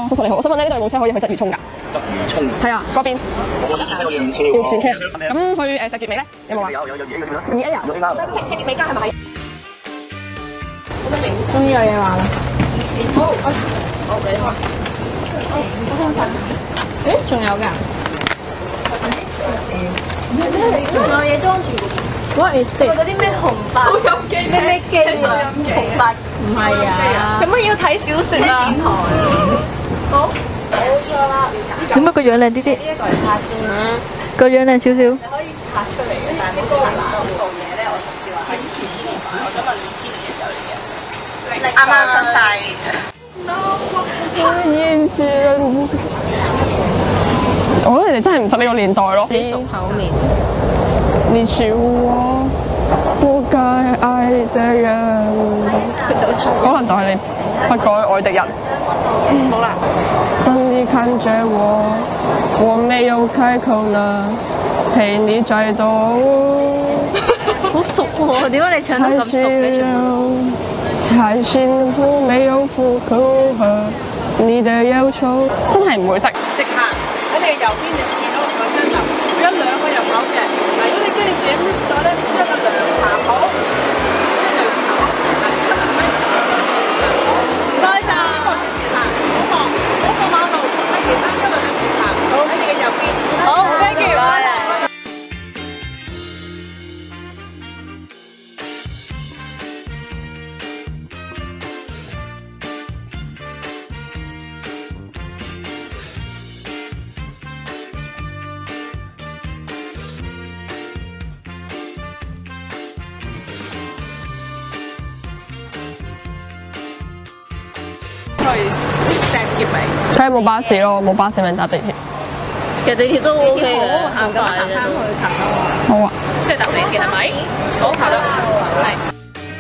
叔叔你好，我想問咧，呢度有冇車可以去鰂魚涌㗎？ 鰂魚涌係啊，嗰邊。 我啲車要轉車要轉車。咁去石硤尾咧？有冇啊？ 有2A 嗰啲啦。 2A啊？石硤尾街係咪？ 終於有嘢玩啦！ 好，我俾開。 誒，仲有㗎？ 仲有嘢裝住喎。 What is this？ 嗰啲咩紅白收音機咩機啊？紅白唔係啊！做乜要睇小説啊？電台。 好，冇錯啦。 點解個樣靚啲啲？ 呢一個係叉燒， 個樣靚少少。 你可以拆出嚟嘅，但係冇拆爛。呢度嘢咧，我甚至話係2000年版，我想問2000年嘅時候嚟嘅，你啱啱出世。 我覺得你哋真係唔識呢個年代咯。 你熟口面。 你是我不該愛的人，可能就係你不該愛的人。 好啦。 當你看着我，我沒有開口呢，陪你再走。 好熟喎，點解你唱得咁熟嘅？ 太幸福沒有符合你的要求，真係唔會識。 直行喺你嘅右邊就見到個商場，佢有2個入口嘅。嗱，如果你驚你自己 miss 咗咧，一個2行好，跟住就行。唔該晒。好望嗰個馬路同埋其他一路向前行，喺你嘅右邊。 好 ，thank you。 去石硤尾。 睇下有冇巴士咯，冇巴士咪搭地鐵。 其實地鐵都 OK 嘅， 行咁行翻去近咯。 好啊。 即係搭地鐵係咪？好，行啦，係。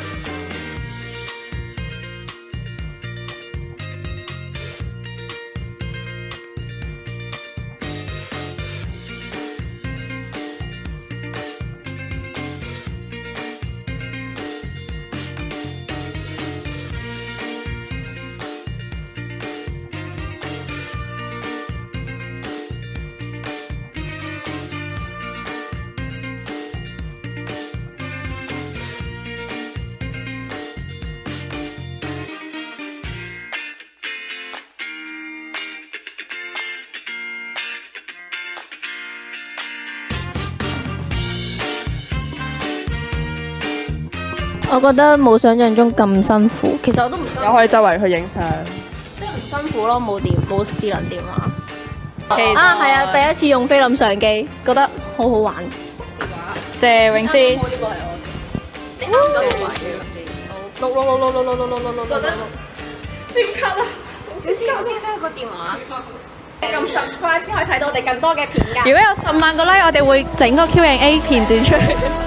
我覺得冇想象中咁辛苦，其實我都唔又可以周圍去影相。 即係唔辛苦咯，冇智能電話。啊，係啊，第一次用菲林相機，覺得好好玩。 謝永詩。 呢個係我哋。你啱咗電話嘅覺得即刻啦！ 小師好先生個電話。撳 subscribe 先可以睇到我哋更多嘅片㗎。 如果有10萬個 like，我哋會整個 Q&A 片段出嚟。